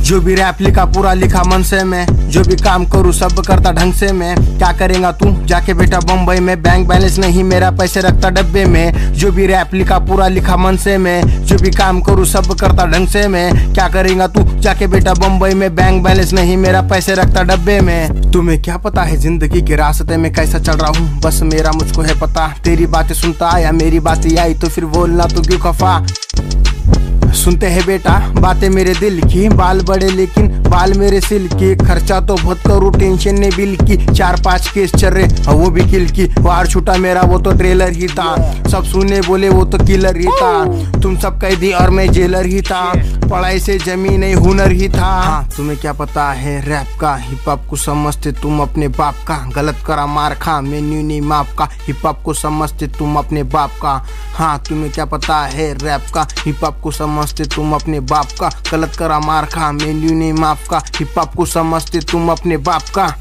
जो भी रैप लिखा पूरा लिखा मन से मैं, जो भी काम करूँ सब करता ढंग से मैं। क्या करेगा तू जाके बेटा बम्बई में, बैंक बैलेंस नहीं मेरा पैसे रखता डब्बे में। जो भी रैप लिखा पूरा लिखा मन से मैं, जो भी काम करूँ सब करता ढंग से मैं। क्या करेगा तू जाके बेटा बम्बई में, बैंक बैलेंस नहीं मेरा पैसे रखता डब्बे में। तुम्हें क्या पता है जिंदगी के रास्ते में कैसा चल रहा हूँ, बस मेरा मुझको है पता। तेरी बातें सुनता या मेरी बातें आई तो फिर बोलना तो क्यों खफा। सुनते हैं बेटा बातें मेरे दिल की, बाल बड़े लेकिन बाल मेरे सिल की। खर्चा तो बहुत करूँ टेंशन ने बिल की, 4-5 केस चल रहे वो भी किल की। वार छूटा मेरा वो तो ट्रेलर ही था, सब सुने बोले वो तो किलर ही था। तुम सब कैदी और मैं जेलर ही था, पढ़ाई से जमीन नहीं हुनर ही था। हाँ, तुम्हें क्या पता है रैप का, हिप हॉप को समझते तुम अपने बाप का। गलत करा मार खा मेन्यू नहीं माप का, हिप हॉप को समझते तुम अपने बाप का। हाँ, तुम्हें क्या पता है रैप का, हिप हॉप को समझते तुम अपने बाप का। गलत करा मार खा मेन्यू नहीं माफ का, हिप हॉप को समझते तुम अपने बाप का।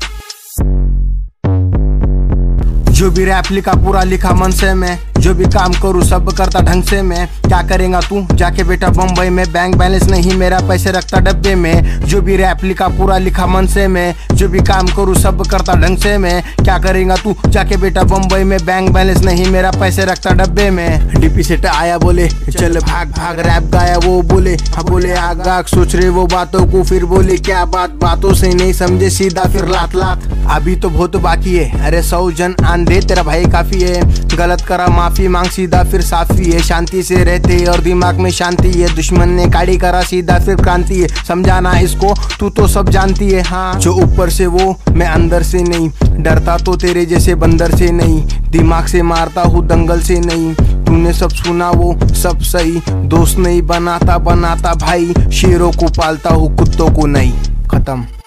जो भी रैप लिखा पूरा लिखा मन से मैं, जो भी काम करूँ सब करता ढंग से मैं। क्या करेगा तू जाके बेटा बम्बई में, बैंक बैलेंस नहीं मेरा पैसे रखता डब्बे में। जो भी रैप लिखा पूरा लिखा मन से मैं, जो भी काम करूँ सब करता ढंग से मैं। क्या करेगा तू जाके बेटा बम्बई में, बैंक बैलेंस नहीं मेरा पैसे रखता डब्बे में। डीपी सेट आया बोले चल भाग भाग, रैप गाया वो बोले हाँ बोले आग आग। सोच रहे वो बातों को फिर बोले क्या बात, बातों से नहीं समझे सीधा फिर लात लात। अभी तो बहुत बाकी है, अरे 100 जन आन दे तेरा भाई काफी है। गलत करा माफी मांग सीधा फिर साफी है। शांति से रहते और दिमाग में शांति है, दुश्मन ने गाड़ी करा सीधा फिर क्रांति है। समझाना इसको तू तो सब जानती है। हाँ, जो ऊपर से वो मैं अंदर से नहीं, डरता तो तेरे जैसे बंदर से नहीं। दिमाग से मारता हूँ दंगल से नहीं, तूने सब सुना वो सब सही। दोस्त नहीं बनाता बनाता भाई, शेरों को पालता हूँ कुत्तों को नहीं। खत्म।